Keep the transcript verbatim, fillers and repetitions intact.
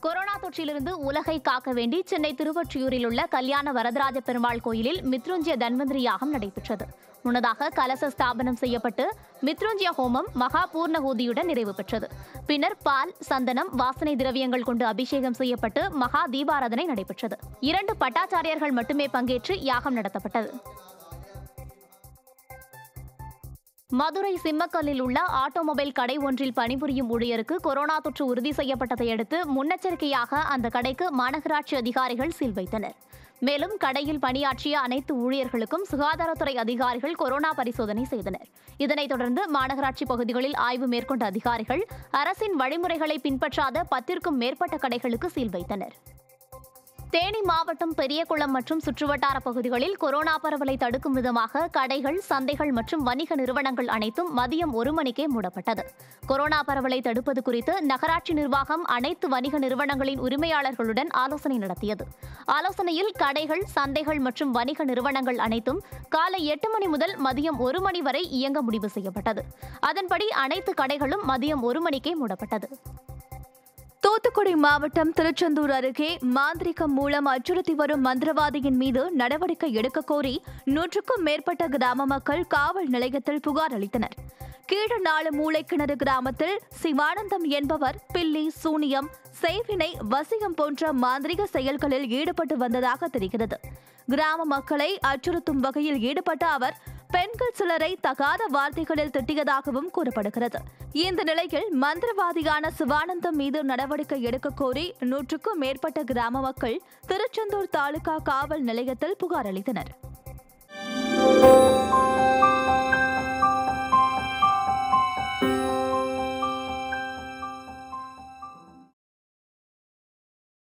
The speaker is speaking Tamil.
கொரோனா தொற்றிலிருந்து உலகை காக்க வேண்டி சென்னை திருவொற்றியூரில் உள்ள கல்யாண வரதராஜ பெருமாள் கோயிலில் மித்ருஞ்சய தன்வந்திரி யாகம் நடைபெற்றது. முன்னதாக கலச ஸ்தாபனம் செய்யப்பட்டு மித்ருஞ்சய ஹோமம் மகா பூர்ணகூதியுடன் நிறைவு பெற்றது. பின்னர் பால், சந்தனம், வாசனை திரவியங்கள் கொண்டு அபிஷேகம் செய்யப்பட்டு மகா தீபாராதனை நடைபெற்றது. இரண்டு பட்டாச்சாரியர்கள் மட்டுமே பங்கேற்று யாகம் நடத்தப்பட்டது. மதுரை சிம்மக்கல்லில் உள்ள ஆட்டோமொபைல் கடை ஒன்றில் பணிபுரியும் ஊழியருக்கு கொரோனா தொற்று உறுதி செய்யப்பட்டதை அடுத்து முன்னெச்சரிக்கையாக அந்த கடைக்கு மாநகராட்சி அதிகாரிகள் சீல் வைத்தனர். மேலும் கடையில் பணியாற்றிய அனைத்து ஊழியர்களுக்கும் சுகாதாரத்துறை அதிகாரிகள் கொரோனா பரிசோதனை செய்தனர். இதனைத் தொடர்ந்து மாநகராட்சி பகுதிகளில் ஆய்வு மேற்கொண்ட அதிகாரிகள் அரசின் வழிமுறைகளை பின்பற்றாத பத்திற்கும் மேற்பட்ட கடைகளுக்கு சீல் வைத்தனர். தேனி மாவட்டம் பெரியகுளம் மற்றும் சுற்றுவட்டார பகுதிகளில் கொரோனா பரவலை தடுக்கும் விதமாக கடைகள், சந்தைகள் மற்றும் வணிக நிறுவனங்கள் அனைத்தும் மதியம் ஒரு மணிக்கே மூடப்பட்டது. கொரோனா பரவலை தடுப்பது குறித்து நகராட்சி நிர்வாகம் அனைத்து வணிக நிறுவனங்களின் உரிமையாளர்களுடன் ஆலோசனை நடத்தியது. ஆலோசனையில் கடைகள், சந்தைகள் மற்றும் வணிக நிறுவனங்கள் அனைத்தும் காலை எட்டு மணி முதல் மதியம் ஒரு மணி வரை இயங்க முடிவு செய்யப்பட்டது. அதன்படி அனைத்து கடைகளும் மதியம் ஒரு மணிக்கே மூடப்பட்டது. தூத்துக்குடி மாவட்டம் திருச்செந்தூர் அருகே மாந்திரிகம் மூலம் அச்சுறுத்தி வரும் மந்திரவாதியின் மீது நடவடிக்கை எடுக்க கோரி நூற்றுக்கும் மேற்பட்ட கிராம மக்கள் காவல் நிலையத்தில் புகார் அளித்தனர். கீழநாடு மூளைக்கிணறு கிராமத்தில் சிவானந்தம் என்பவர் பில்லி, சூனியம், செய்வினை, வசியம் போன்ற மாந்திரிக செயல்களில் ஈடுபட்டு வந்ததாக தெரிகிறது. கிராம மக்களை அச்சுறுத்தும் வகையில் ஈடுபட்ட அவர் பெண்கள் சிலரை தகாத வார்த்தைகளில் திட்டியதாகவும் கூறப்படுகிறது. இந்த நிலையில் மந்திரவாதியான சிவானந்தம் மீது நடவடிக்கை எடுக்க கோரி நூற்றுக்கும் மேற்பட்ட கிராம மக்கள் திருச்செந்தூர் தாலுகா காவல் நிலையத்தில் புகார் அளித்தனர்.